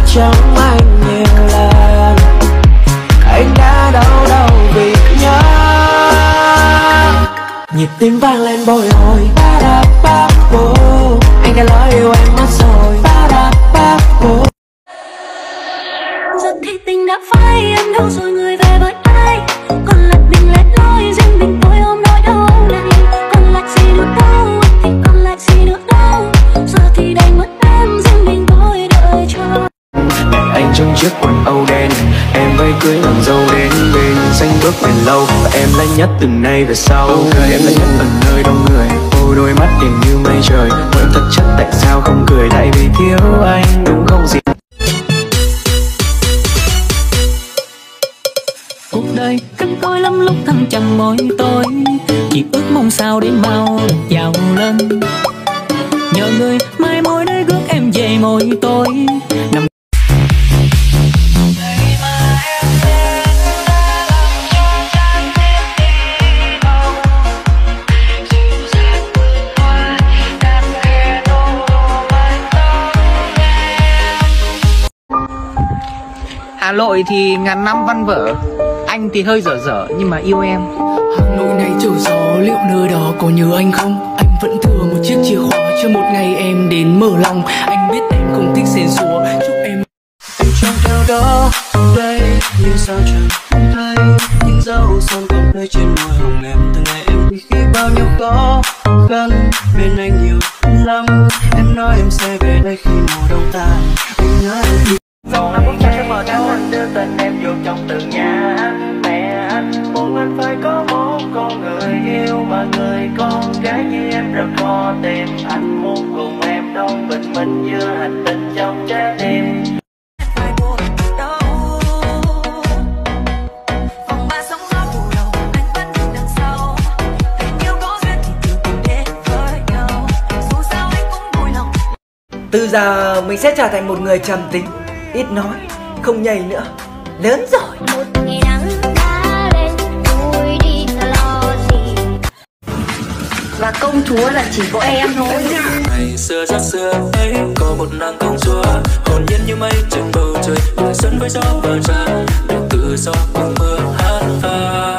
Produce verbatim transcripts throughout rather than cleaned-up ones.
trong anh nhiều lần. Anh đã đau đầu vì nhớ. Nhịp tim vang lên bồi hồi. Anh đã lỡ yêu em mất rồi. Giật thì tình đã phai, em đâu rồi người về với ai? Còn lật mình lẻ loi, riêng mình tôi ôm nỗi đau này. Còn lại gì nữa đâu, thì còn lại gì nữa đâu. Giờ thì đành mất em, riêng mình tôi đợi chờ. Anh trong chiếc quần âu đen, em váy cưới làm dâu đến bên xanh bước bền lâu. Và em lấy nhất từ nay về sau. Okay. Em lấy nhất ở nơi đông người. Ôi đôi mắt điểm như mây trời. Ôi em thật chất tại sao không cười? Tại vì thiếu anh đúng không gì? Cuộc đời cắt đôi lắm lúc thăng trầm môi tôi. Chỉ ước mong sao để mau được giàu lên. Nhờ người mai môi nơi gước em về môi tôi. Nằm Hà Nội thì ngàn năm văn vở, anh thì hơi dở dở nhưng mà yêu em. Hà Nội này trở gió, liệu nơi đó có nhớ anh không? Anh vẫn thừa một chiếc chìa khóa cho một ngày em đến mở lòng. Anh biết em không thích xén xúa, chúc em. Em trong theo đó đây như sao trời không thấy những dấu son còn nơi trên môi hồng em. Từng ngày em khi bao nhiêu khó khăn bên anh nhiều lắm. Em nói em sẽ về đây khi mùa đông tàn. Anh nhớ em dòng năm phút sẽ mở ra anh đưa tên em vô trong từng nhà anh. Mẹ anh muốn anh phải có một con người yêu, mà người con gái như em rất khó tìm. Anh muốn cùng em đón bình minh giữa hành tinh trong trái tim. Từ giờ mình sẽ trở thành một người trầm tính, ít nói, không nhầy nữa. Lớn rồi. Một ngày nắng đã lên, tôi đi lo gì. Và công chúa là chỉ có em thôi. Ngày xưa rất xưa ấy có một nàng công chúa, hồn nhiên như mây trên bầu trời, người xuân với gió và ra, được tự do cùng mưa hát vang.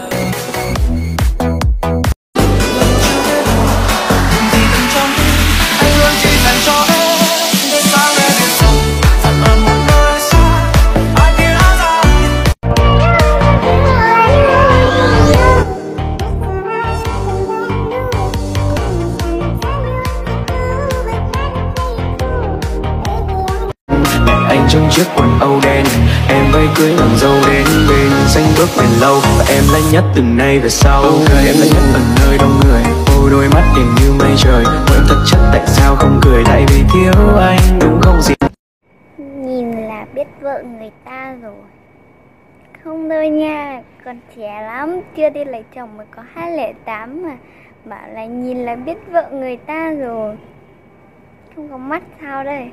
Anh trong chiếc quần âu đen, em váy cưới làm dâu đến bên xanh bước bền lâu. Và em lấy nhất từ nay về sau. Okay. Em lấy nhất ở nơi đông người. Ôi đôi mắt điểm như mây trời. Ôi em thật chất tại sao không cười? Tại vì thiếu anh đúng không gì? Nhìn là biết vợ người ta rồi. Không đâu nha, còn trẻ lắm, chưa đi lấy chồng mới có hai lẻ tám mà. Bảo là nhìn là biết vợ người ta rồi. Không có mắt sao đây?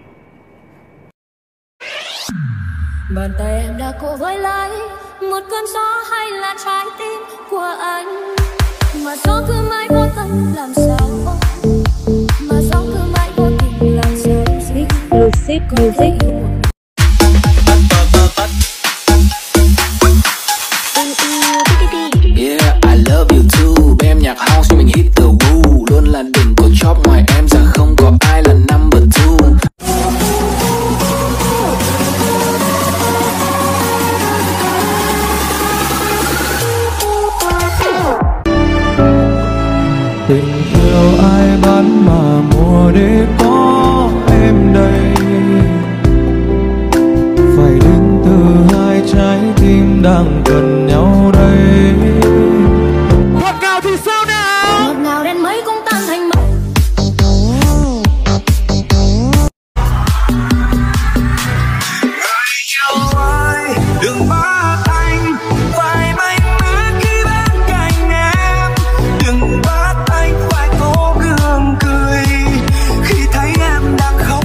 Bàn tay em đã cố với lấy một cơn gió hay là trái tim của anh. Mà gió cứ mãi vô tâm làm sao. Mà gió cứ mãi vô tình làm sao. Lucid Music. Yeah, I love you too. Em nhạc house cho mình hit the woo. Luôn là đỉnh của chóp, ngoài em giờ không có ai là number two. Tình yêu ai bán mà mua để có em đây, phải đến từ hai trái tim đang cần nhau đây. Ngọt ngào thì sao nào? Ngọt ngào đến mấy cũng tan thành mây. Đừng bắt anh phải mạnh mẽ khi bên cạnh em. Đừng bắt anh phải cố gắng cười khi thấy em đang khóc.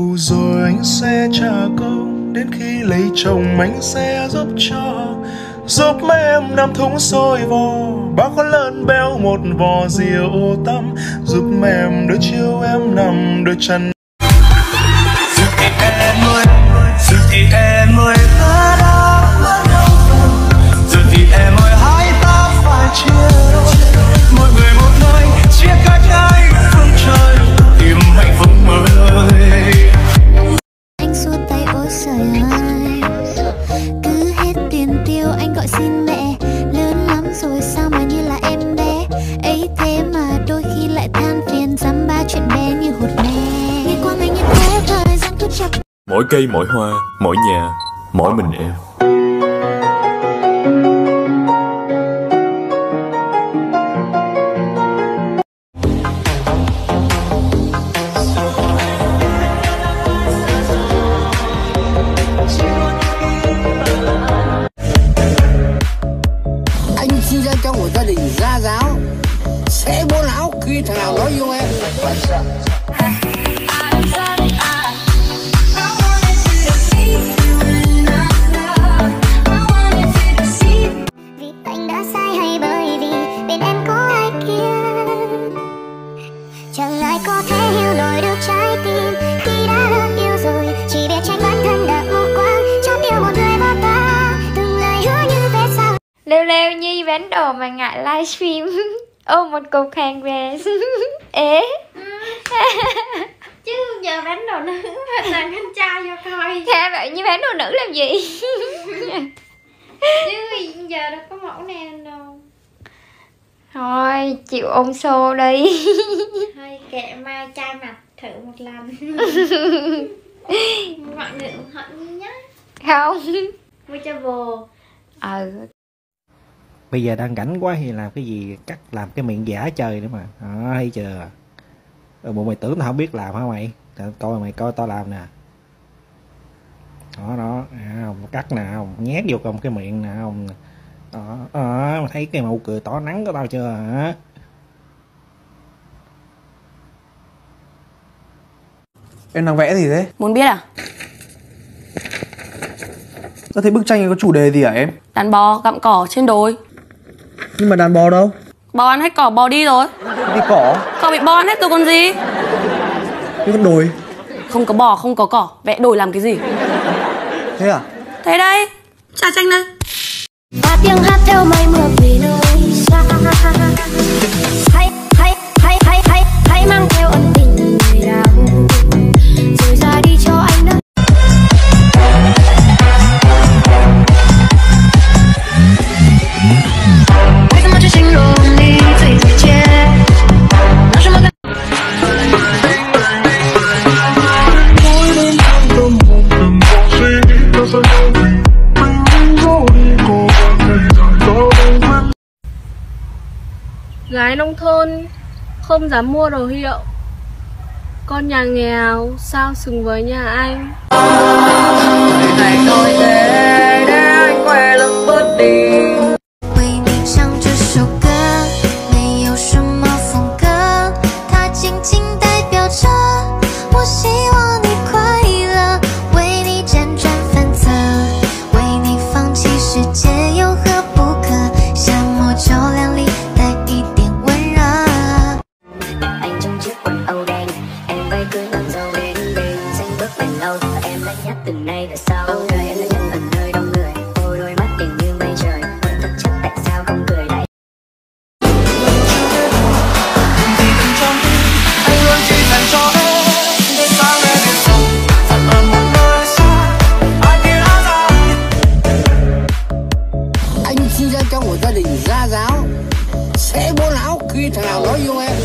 Rồi anh sẽ trả câu, đến khi lấy chồng anh sẽ giúp cho giúp em năm thúng xôi vò, bao con lớn béo một vò rượu tăm, giúp em đôi chiều em nằm đôi chân. Giờ thì em ơi, giờ thì em ơi ta đã mất đâu rồi. Giờ thì em ơi hai ta phải chia đôi, mỗi người một nơi chia cách hai phương trời, tìm hạnh phúc mới. Anh xua tay ôi trời ơi, cứ hết tiền tiêu anh gọi xin mẹ. Lớn lắm rồi sao mà như là em bé ấy, thế mà đôi khi lại than phiền dăm ba chuyện bé như hột me. Đi qua ngày như thế thời gian cứ chập. Mỗi cây mỗi hoa, mỗi nhà, mỗi mình em. Anh sinh ra trong một gia đình gia giáo, sẽ bố lão khi thằng nào nói yêu em. Vì anh đã sai hay bởi vì bên em có ai kia, chẳng ai có thể hiểu nổi được trái tim khi đã lỡ yêu rồi. Chỉ biết trách bản thân đã mù quáng trong yêu một người vô ta, từng lời hứa như thế sao. Lêu lêu Nhi bán đồ mà ngại livestream. Ôm một cục hàng về. Ế. Chứ giờ bán đồ nữ mà làm anh trai cho coi. Thế vậy như bán đồ nữ làm gì? Chứ giờ đâu có mẫu nào đâu. Thôi chịu ôm xô đi. Thôi kệ mai trai mặt thử một lần. Mọi người ủng hộ Nhi nhá. Không. Mua cho bồ. Ừ. Bây giờ đang rảnh quá thì làm cái gì, cắt làm cái miệng giả chơi nữa mà. Đó, thấy chưa? Rồi bộ mày tưởng tao không biết làm hả mày? Tao coi mày coi tao làm nè. Đó đó, à, cắt nè, nhét vô trong cái miệng nè, không. Đó, đó, mày thấy cái nụ cười tỏ nắng của tao chưa hả? Em đang vẽ gì thế? Muốn biết à? Tao thấy bức tranh này có chủ đề gì hả em? Đàn bò gặm cỏ trên đồi. Nhưng mà đàn bò đâu? Bò ăn hết cỏ bò đi rồi. Đi cỏ? Cỏ bị bò ăn hết rồi còn gì. Cái con đồi? Không có bò không có cỏ, vẽ đồi làm cái gì? Thế à? Thế đây, trà chanh đây. Và tiếng hát theo mây mưa về nơi xa. Hãy hãy hãy hãy hãy hãy mang theo ân tình người đau, rồi ra đi cho anh đó. Gái nông thôn không dám mua đồ hiệu, con nhà nghèo sao xứng với nhà anh. Ngày tôi về để anh quay lưng bước đi. 为你唱这首歌，没有什么风格，它仅仅代表着我希望你快乐，为你辗转反侧，为你放弃世界有何不可？像莫秋凉里带一点温热。anh trong chiếc quần âu đen, em váy cưới làm dâu bên bên xanh bước bền lâu, em đã nhắc từ nay về sau. Đời em đã nhất ở nơi đông người, ôi đôi mắt tình như mây trời, vẫn thực chất tại sao không cười lại. Anh luôn chỉ dành cho em, để sáng lên biển sông, thật ở một nơi xa, ai kia ra. Anh sinh ra trong một gia đình gia giáo, sẽ bố lão khi thằng nào nói yêu em.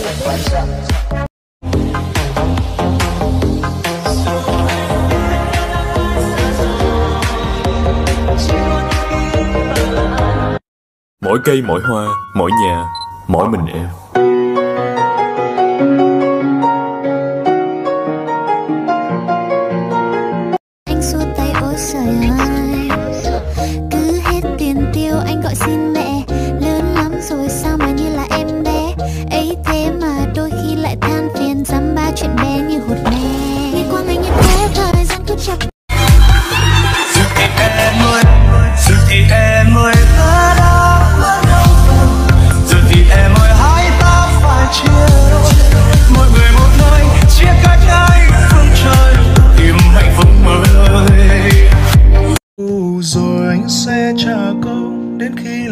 Mỗi cây mỗi hoa, mỗi nhà, mỗi mình em. Anh xua tay ôi trời ơi, cứ hết tiền tiêu anh gọi xin mẹ. Lớn lắm rồi sao mà như là em bé ấy, thế mà đôi khi lại than phiền dăm ba chuyện bé như hột me. Đi qua ngày như thế thời gian cứ chập. Giờ thì em ơi, giờ thì em ơi.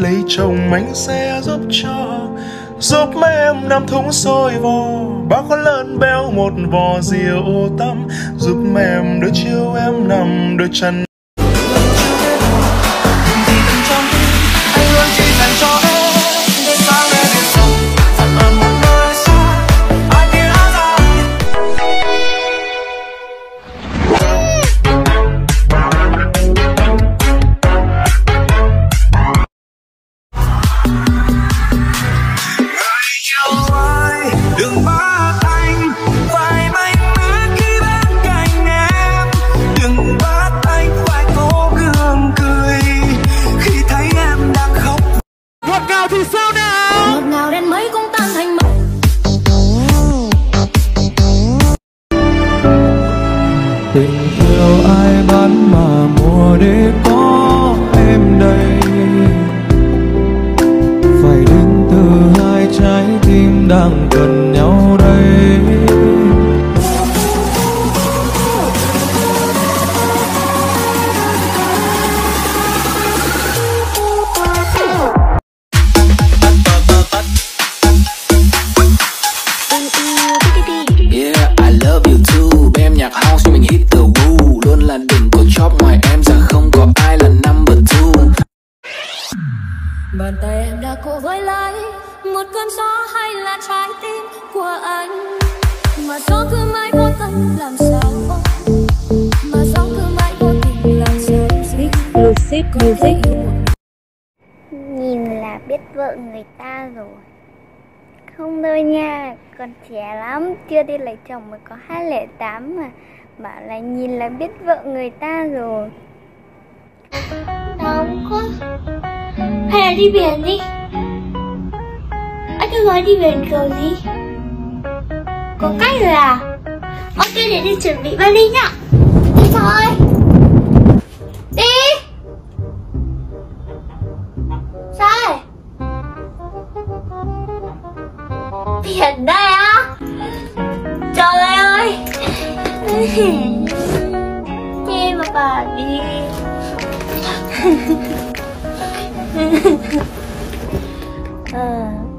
lấy chồng anh sẽ giúp cho, giúp mấy em năm thúng xôi vò, bao con lợn béo một vò rượu tăm, giúp em đôi chiều em nằm đôi chân. Đừng bắt anh phải mạnh mẽ khi bên cạnh em, đừng bắt anh phải cố gượng cười khi thấy em đang khóc. Ngọt ngào thì sao nào? Ngọt ngào đến mấy cũng tan thành mây. Tình yêu ai bán mà mua để có em đây, phải đến từ hai trái tim đang cần nhau đây. Yeah, I love you too. Em nhạc house cho mình hit the woo. Luôn là đỉnh của chóp ngoài em, giờ không có ai là number two. Bàn tay em đã cố với lấy một cơn gió hay là trái tim của anh, mà gió cứ mãi vô tâm làm sao, mà gió cứ mãi vô tình làm sao. Exclusive music. Nhìn là biết vợ người ta rồi. Không đâu nha, còn trẻ lắm, chưa đi lấy chồng mới có hai lẻ tám mà bảo là nhìn là biết vợ người ta rồi. Nóng quá. Hay là đi biển đi. Anh cứ nói đi biển kiểu gì? Có cách rồi à? Ok, để đi chuẩn bị vali nhá. Đi thôi. Đi. Sao? Biển đây á? Trời ơi. Nghe mà bà đi. Ờ